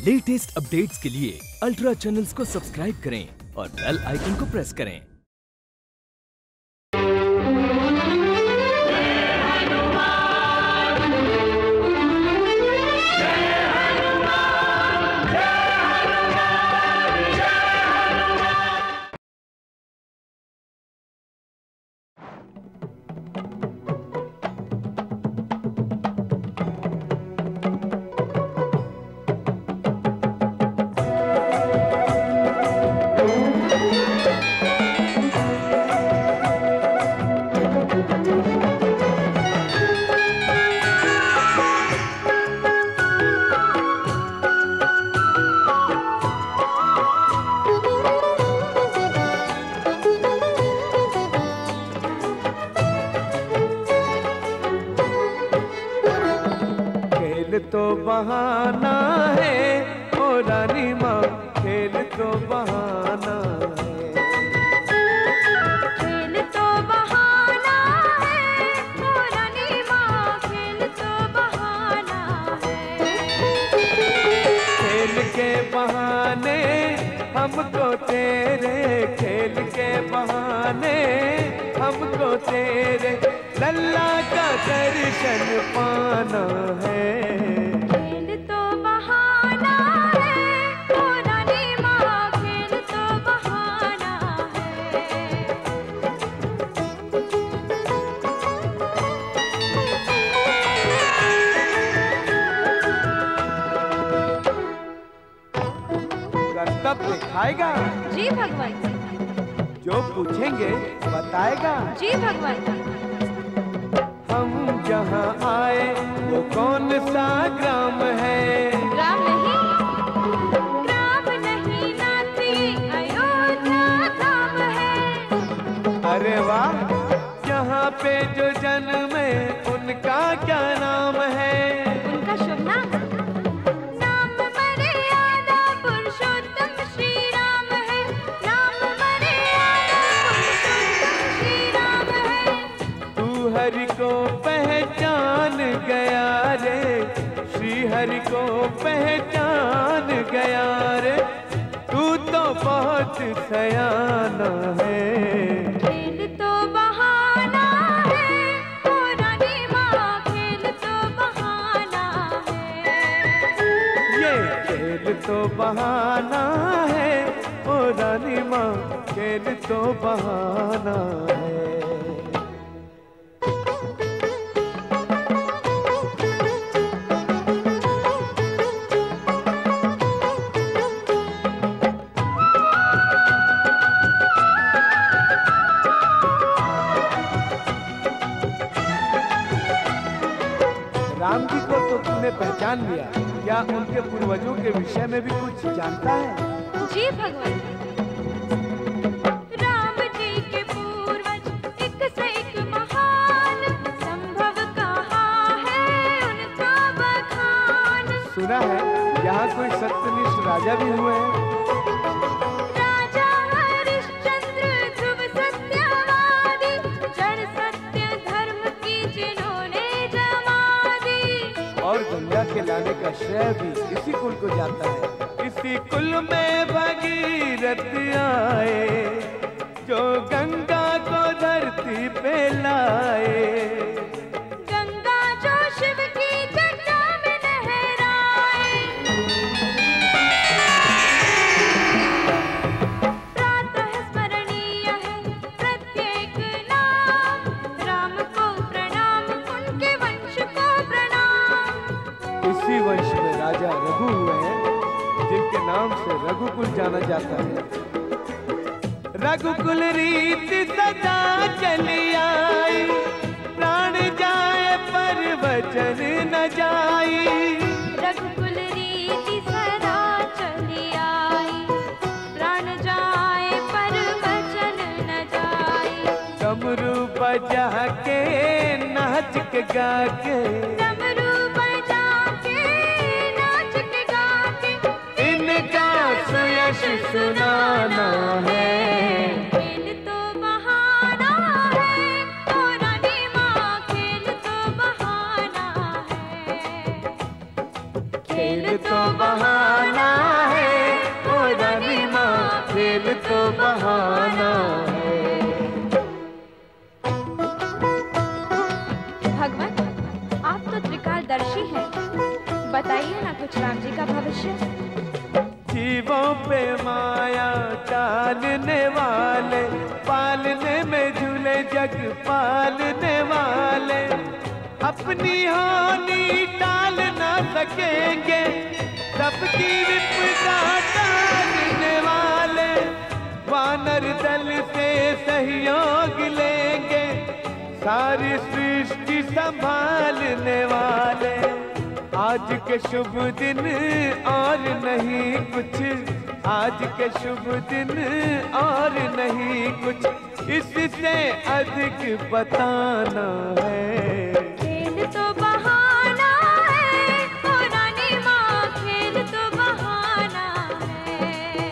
Latest updates के लिए ultra channels को सब्सक्राइब करें और बेल आइकन को प्रेस करें। तो बहाना है ओ रानी माँ, खेल तो बहाना है। खेल तो बहाना है ओ रानी माँ, खेल तो बहाना है। खेल के बहाने हमको तेरे, खेल के बहाने हमको तेरे लल्ला का दर्शन पाना है। कर्तव्य दिखाएगा जी भगवान जी। जो पूछेंगे बताएगा जी भगवान जी। हम जहाँ आए वो कौन सा ग्राम है? ग्राम नहीं नाथ, ये अयोध्या धाम है। अरे वाह, यहाँ पे जो जन्मे उनका क्या नाम है? उनका शुभ नाम नाम मर्यादा पुरुषोत्तम श्री राम है। नाम मर्यादा पुरुषोत्तम श्री राम है। तू हरि को पहचान गया रे, श्री हरि को पहचान गया रे, तू तो बहुत सयाना है। खेल तो बहाना है ओ रानी माँ, खेल तो बहाना है। ये खेल तो बहाना है ओ रानी माँ, खेल तो बहाना है। राम जी को तो तूने पहचान लिया, क्या उनके पूर्वजों के विषय में भी कुछ जानता है? जी भगवान। राम जी के पूर्वज एक से एक महान, संभव कहा है उनका बखान। सुना है यहाँ कोई सत्यनिष्ठ राजा भी हुए हैं? राजा हरिश्चंद्र ध्रुव सत्यवादी, जड़ सत्य धर्म की जिन्होंने जमा दी। और गंगा के लाने का श्रेय भी इसी कुल को जाता है। इसी कुल में भगीरथ आए, जो गंगा को धरती पे लाए। गंगा जो शिव की जटा में लहराए। प्रातः स्मरणीय है प्रत्येक नाम, राम को प्रणाम उनके वंश को प्रणाम। इसी वंश में राजा रघु हुए हैं, जिनके नाम से रघुकुल जाना जाता है। रघुकुल रीति सदा चली आई, प्राण जाए पर वचन न जाई। रघुकुल रीति सदा चली आई, प्राण जाए पर वचन न जाई। डमरू बजा के नाच के गा के, डमरू बजा के नाच के गा के, इनका सुयश सुनाना है। खेल तो बहाना है ओ रानी माँ, खेल तो बहाना है। खेल तो बहाना जी का भविष्य? जीवों पे माया डालने वाले, पालने में झूले जग पालने वाले, अपनी हानि टाल ना सकेंगे, सबकी विपदा टालने वाले, वानर दल से सहयोग लेंगे, सारी सृष्टि संभालने वाले। आज के शुभ दिन और नहीं कुछ, आज के शुभ दिन और नहीं कुछ, इससे अधिक बताना है। खेल तो बहाना है, ओ रानी माँ, खेल तो बहाना है।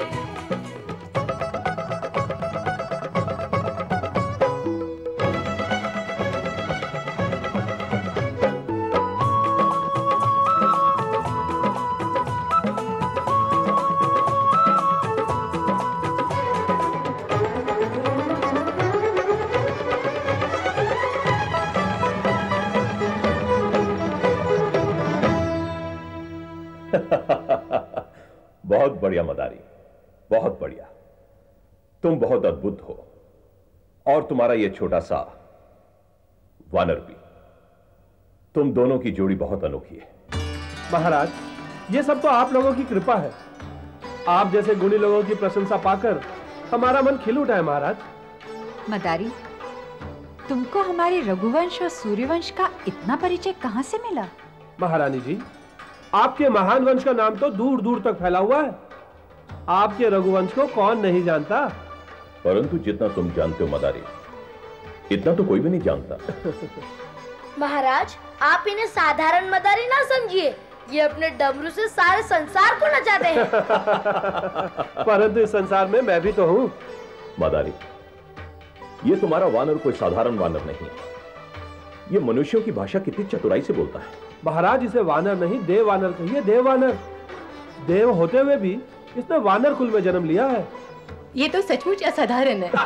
बहुत बढ़िया मदारी, बहुत बढ़िया। तुम बहुत अद्भुत हो, और तुम्हारा यह छोटा सा वानर भी। तुम दोनों की जोड़ी बहुत अनोखी है। महाराज, ये सब तो आप लोगों की कृपा है। आप जैसे गुणी लोगों की प्रशंसा पाकर हमारा मन खिल उठा है महाराज। मदारी, तुमको हमारे रघुवंश और सूर्यवंश का इतना परिचय कहां से मिला? महारानी जी, आपके महान वंश का नाम तो दूर दूर तक फैला हुआ है। आपके रघुवंश को कौन नहीं जानता? परंतु जितना तुम जानते हो मदारी, इतना तो कोई भी नहीं जानता। महाराज, आप इन्हें साधारण मदारी ना समझिए, ये अपने डमरू से सारे संसार को नचाते हैं। परंतु इस संसार में मैं भी तो हूँ। मदारी, ये तुम्हारा वानर कोई साधारण वानर नहीं है। ये मनुष्यों की भाषा कितनी चतुराई से बोलता है। महाराज, इसे वानर नहीं देव वानर कहिए, देव वानर। देव होते हुए भी इसने वानर कुल में जन्म लिया है। ये तो सचमुच असाधारण है।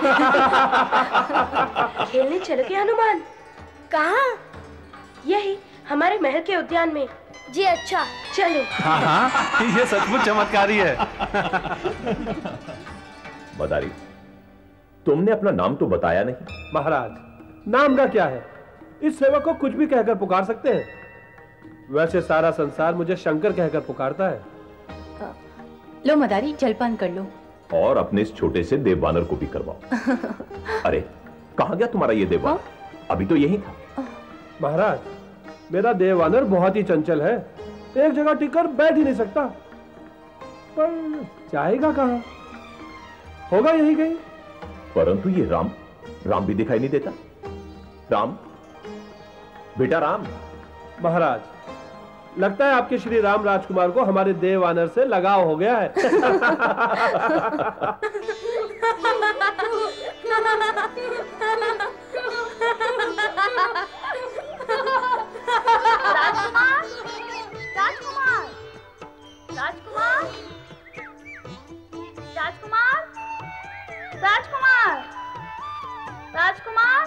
खेलने चलो के हनुमान? कहाँ? यही हमारे महल के उद्यान में। जी अच्छा, चलो। हाँ, ये सचमुच चमत्कारी है। मदारी, तुमने अपना नाम तो बताया नहीं। महाराज, नाम का क्या है? इस सेवक को कुछ भी कहकर पुकार सकते हैं। वैसे सारा संसार मुझे शंकर कहकर पुकारता है। लो मदारी, जलपान कर लो। और अपने इस छोटे से देव वानर को भी करवाओ। अरे, कहाँ गया तुम्हारा ये देव वानर? अभी तो यही था। महाराज, मेरा देव वानर बहुत ही चंचल है, एक जगह टिककर बैठ ही नहीं सकता। पर जाएगा कहाँ? होगा यही कहीं। परंतु ये राम भी दिखाई नहीं देता। राम, बेटा राम। महाराज, लगता है आपके श्री राम राजकुमार को हमारे देव वानर से लगाव हो गया है। राजकुमार, राजकुमार, राजकुमार, राजकुमार, राजकुमार, राजकुमार,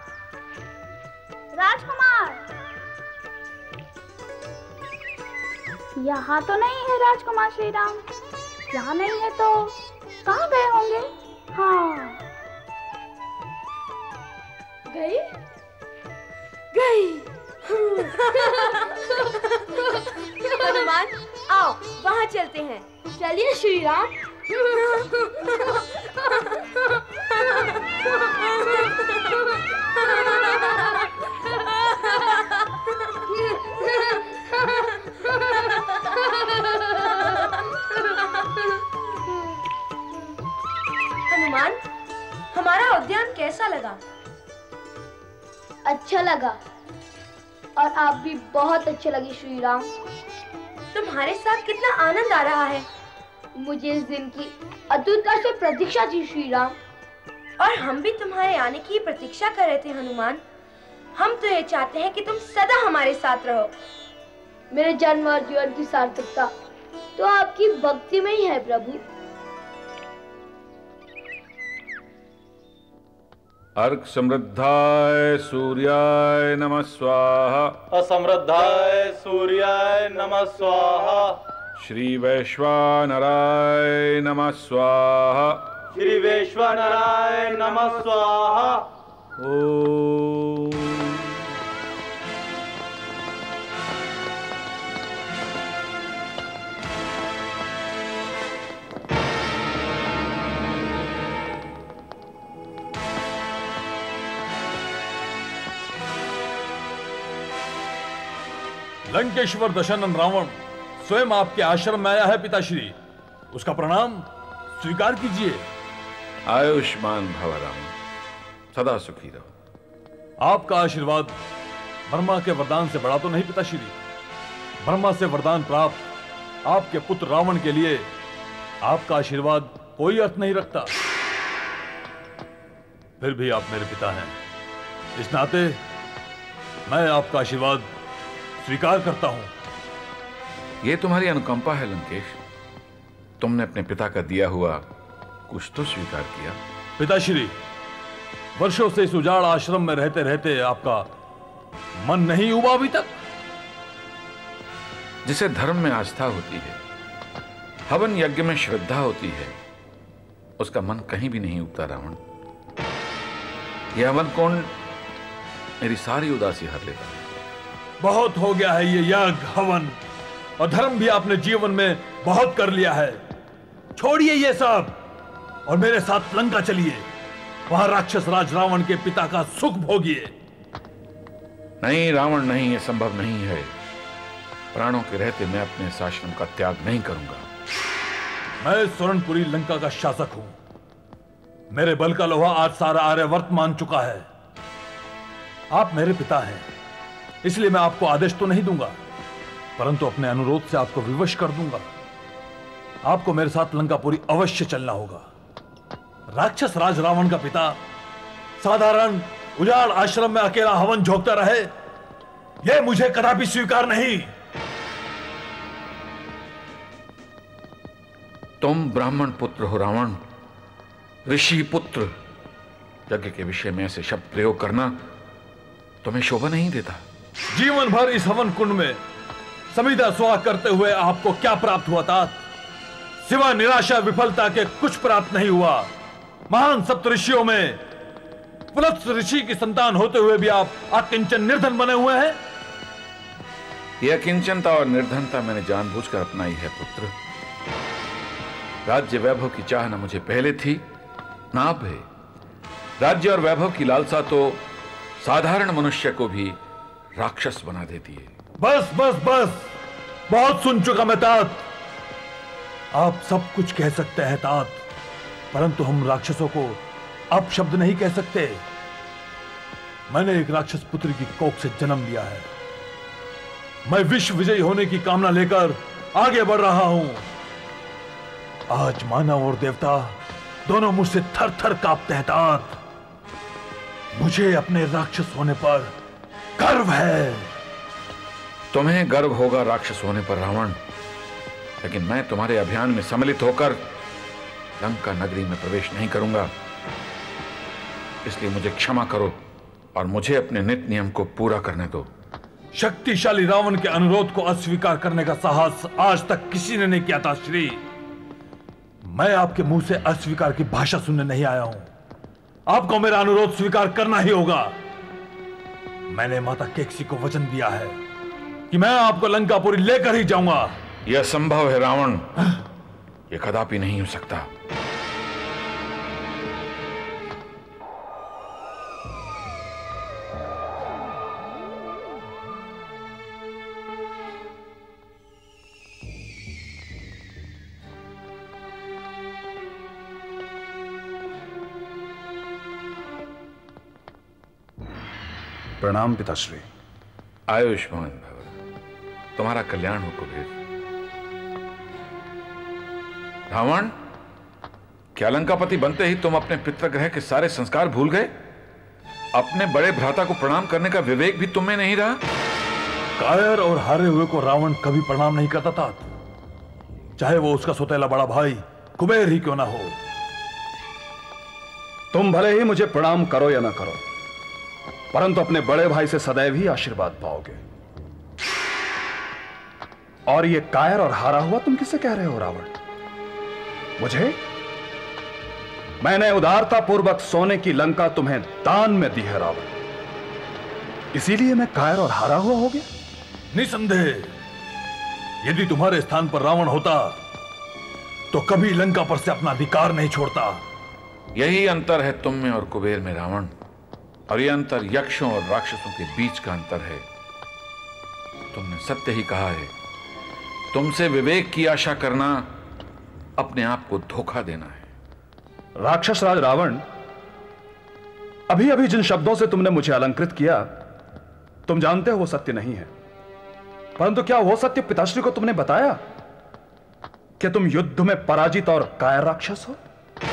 राजकुमार। यहाँ तो नहीं है राजकुमार श्री राम। यहाँ नहीं है तो कहाँ गए होंगे? हाँ, गई गई। हनुमान, आओ वहाँ चलते हैं। चलिए श्री राम। हनुमान, हमारा उद्यान कैसा लगा? अच्छा लगा, और आप भी बहुत अच्छे लगे श्री राम। तुम्हारे साथ कितना आनंद आ रहा है। मुझे इस दिन की अतुलता से प्रतीक्षा थी श्री राम। और हम भी तुम्हारे आने की प्रतीक्षा कर रहे थे हनुमान। हम तो ये चाहते हैं कि तुम सदा हमारे साथ रहो। मेरे जन्म और जीवन की सार्थकता तो आपकी भक्ति में ही है प्रभु। अर्क समृद्धाय सूर्याय नमः स्वाहा। असमृद्धाय सूर्याय नमः स्वाहा। श्री वैश्वानराय नमः स्वाहा। श्री वैश्वानराय नमः स्वाहा। ओम। लंकेश्वर दशानन रावण स्वयं आपके आश्रम में आया है पिताश्री, उसका प्रणाम स्वीकार कीजिए। आयुष्मान भव रावण, सदा सुखी रहो। आपका आशीर्वाद ब्रह्मा के वरदान से बड़ा तो नहीं पिताश्री। ब्रह्मा से वरदान प्राप्त आपके पुत्र रावण के लिए आपका आशीर्वाद कोई अर्थ नहीं रखता। फिर भी आप मेरे पिता हैं, इस नाते मैं आपका आशीर्वाद स्वीकार करता हूं। यह तुम्हारी अनुकंपा है लंकेश, तुमने अपने पिता का दिया हुआ कुछ तो स्वीकार किया। पिताश्री, वर्षों से इस उजाड़ आश्रम में रहते रहते आपका मन नहीं उबा अभी तक? जिसे धर्म में आस्था होती है, हवन यज्ञ में श्रद्धा होती है, उसका मन कहीं भी नहीं उगता रावण। यह हवन कुंड मेरी सारी उदासी हर लेता है। बहुत हो गया है ये यज्ञ हवन और धर्म भी आपने जीवन में बहुत कर लिया है। छोड़िए ये सब और मेरे साथ लंका चलिए, वहां राक्षस राज रावण के पिता का सुख भोगिए। नहीं रावण नहीं, यह संभव नहीं है। प्राणों के रहते मैं अपने इस आश्रम का त्याग नहीं करूंगा। मैं स्वर्णपुरी लंका का शासक हूं। मेरे बल का लोहा आज सारा आर्यवर्त मान चुका है। आप मेरे पिता हैं, इसलिए मैं आपको आदेश तो नहीं दूंगा, परंतु अपने अनुरोध से आपको विवश कर दूंगा। आपको मेरे साथ लंकापुरी अवश्य चलना होगा। राक्षस राज रावण का पिता साधारण उजाड़ आश्रम में अकेला हवन झोंकता रहे, यह मुझे कदापि स्वीकार नहीं। तुम ब्राह्मण पुत्र हो रावण, ऋषि पुत्र। यज्ञ के विषय में ऐसे शब्द प्रयोग करना तुम्हें शोभा नहीं देता। जीवन भर इस हवन कुंड में समिधा स्वाह करते हुए आपको क्या प्राप्त हुआ तात? सिवा निराशा विफलता के कुछ प्राप्त नहीं हुआ। महान सप्तऋषियों में पुलत्स ऋषि की संतान होते हुए भी आप अकिंचन निर्धन बने हुए हैं। यह किंचनता और निर्धनता मैंने जानबूझकर अपनाई है पुत्र। राज्य वैभव की चाह न मुझे पहले थी न अब है। राज्य और वैभव की लालसा तो साधारण मनुष्य को भी राक्षस बना देती है। बस बस बस, बहुत सुन चुका मैं तात। आप सब कुछ कह सकते हैं तात, परंतु हम राक्षसों को आप शब्द नहीं कह सकते। मैंने एक राक्षस पुत्र की कोख से जन्म लिया है। मैं विश्व विजयी होने की कामना लेकर आगे बढ़ रहा हूं। आज मानव और देवता दोनों मुझसे थर थर कांपते हैं तात। मुझे अपने राक्षस होने पर गर्व है। तुम्हें गर्व होगा राक्षस होने पर रावण, लेकिन मैं तुम्हारे अभियान में सम्मिलित होकर लंका नगरी में प्रवेश नहीं करूंगा। इसलिए मुझे क्षमा करो और मुझे अपने नित्य नियम को पूरा करने दो। शक्तिशाली रावण के अनुरोध को अस्वीकार करने का साहस आज तक किसी ने नहीं किया था श्री। मैं आपके मुंह से अस्वीकार की भाषा सुनने नहीं आया हूं। आपको मेरा अनुरोध स्वीकार करना ही होगा। मैंने माता केकसी को वचन दिया है कि मैं आपको लंकापुरी लेकर ही जाऊंगा। यह संभव है रावण, यह कदापि नहीं हो सकता। प्रणाम पिताश्री। आयुष्मान भव, तुम्हारा कल्याण हो कुबेर। रावण, क्या लंकापति बनते ही तुम अपने पितृग्रह के सारे संस्कार भूल गए? अपने बड़े भ्राता को प्रणाम करने का विवेक भी तुम में नहीं रहा? कायर और हारे हुए को रावण कभी प्रणाम नहीं करता था, चाहे वो उसका सौतेला बड़ा भाई कुबेर ही क्यों ना हो। तुम भले ही मुझे प्रणाम करो या ना करो, परंतु अपने बड़े भाई से सदैव ही आशीर्वाद पाओगे। और ये कायर और हारा हुआ तुम किसे कह रहे हो रावण? मुझे? मैंने उदारता पूर्वक सोने की लंका तुम्हें दान में दी है रावण, इसीलिए मैं कायर और हारा हुआ हो गया? निसंदेह, यदि तुम्हारे स्थान पर रावण होता तो कभी लंका पर से अपना अधिकार नहीं छोड़ता। यही अंतर है तुम में और कुबेर में रावण, और यह अंतर यक्षों और राक्षसों के बीच का अंतर है। तुमने सत्य ही कहा है, तुमसे विवेक की आशा करना अपने आप को धोखा देना है। राक्षस राज रावण, अभी अभी जिन शब्दों से तुमने मुझे अलंकृत किया, तुम जानते हो वो सत्य नहीं है, परंतु क्या वो सत्य पिताश्री को तुमने बताया कि तुम युद्ध में पराजित और कायर राक्षस हो?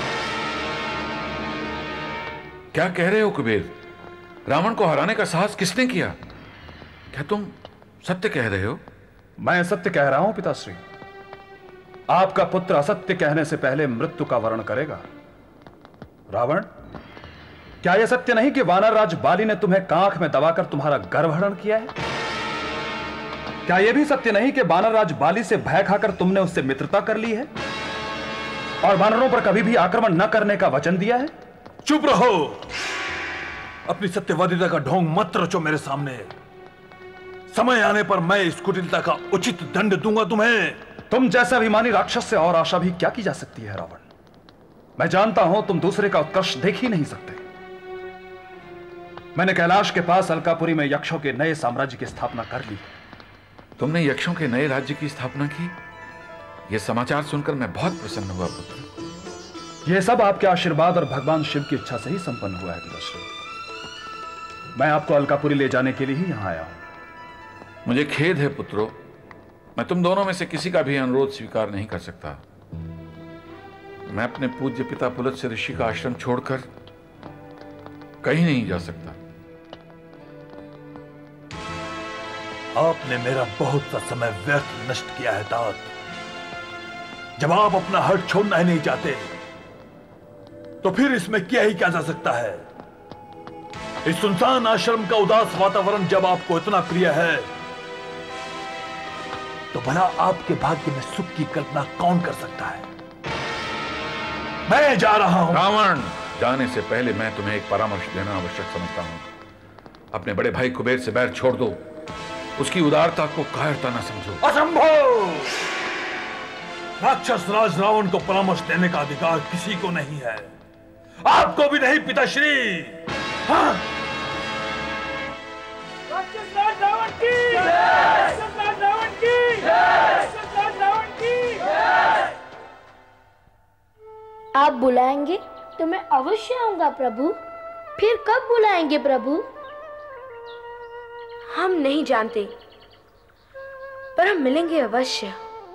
क्या कह रहे हो कुबेर? रावण को हराने का साहस किसने किया? क्या तुम सत्य कह रहे हो? मैं सत्य कह रहा हूं पिताश्री। आपका पुत्र असत्य कहने से पहले मृत्यु का वर्ण करेगा। रावण, क्या यह सत्य नहीं कि वानर राज बाली ने तुम्हें कांख में दबाकर तुम्हारा गर्भहरण किया है? क्या यह भी सत्य नहीं कि वानर राज बाली से भय खाकर तुमने उससे मित्रता कर ली है और वानरों पर कभी भी आक्रमण न करने का वचन दिया है? चुप रहो, अपनी सत्यवादिता का ढोंग मत रचो मेरे सामने। समय आने पर मैं इस कुटिलता का उचित दंड दूंगा तुम्हें। तुम जैसे अभिमानी राक्षस से और आशा भी क्या की जा सकती है रावण? मैं जानता हूं तुम दूसरे का उत्कर्ष देख ही नहीं सकते। मैंने कैलाश के पास अलकापुरी में यक्षों के नए साम्राज्य की स्थापना कर ली। तुमने यक्षों के नए राज्य की स्थापना की? यह समाचार सुनकर मैं बहुत प्रसन्न हुआ पुत्र। यह सब आपके आशीर्वाद और भगवान शिव की इच्छा से ही संपन्न हुआ है पिताश्री। मैं आपको अलकापुरी ले जाने के लिए ही यहां आया हूं। मुझे खेद है पुत्रों, मैं तुम दोनों में से किसी का भी अनुरोध स्वीकार नहीं कर सकता। मैं अपने पूज्य पिता पुलत्स्य ऋषि का आश्रम छोड़कर कहीं नहीं जा सकता। आपने मेरा बहुत सा समय व्यर्थ नष्ट किया है तात। जब आप अपना हट छोड़ना ही नहीं चाहते तो फिर इसमें किया ही क्या जा सकता है। इस सुनसान आश्रम का उदास वातावरण जब आपको इतना प्रिय है तो भला आपके भाग्य में सुख की कल्पना कौन कर सकता है। मैं जा रहा हूं। रावण, जाने से पहले मैं तुम्हें एक परामर्श देना आवश्यक समझता हूं। अपने बड़े भाई कुबेर से बैर छोड़ दो, उसकी उदारता को कायरता न समझो। असंभव! राक्षस राज रावण को परामर्श देने का अधिकार किसी को नहीं है, आपको भी नहीं पिताश्री। हाँ? राक्षस राज रावण की जय! राक्षस राज रावण की जय! राक्षस राज रावण की जय! आप बुलाएंगे तो मैं अवश्य आऊंगा प्रभु। फिर कब बुलाएंगे प्रभु? हम नहीं जानते, पर हम मिलेंगे अवश्य।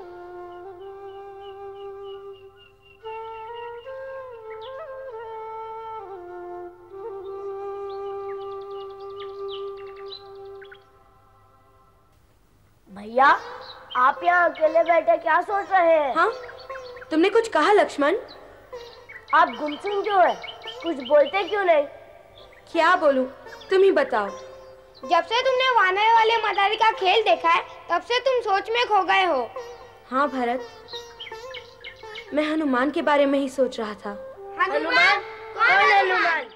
भैया, आप यहाँ अकेले बैठे क्या सोच रहे हैं? हाँ, तुमने कुछ कहा लक्ष्मण? आप गुमसुम क्यों है? कुछ बोलते क्यों नहीं? क्या बोलूं, तुम ही बताओ। जब से तुमने वानर वाले मदारी का खेल देखा है, तब से तुम सोच में खो गए हो। हाँ भरत, मैं हनुमान के बारे में ही सोच रहा था। हनुमान? कौन हनुमान?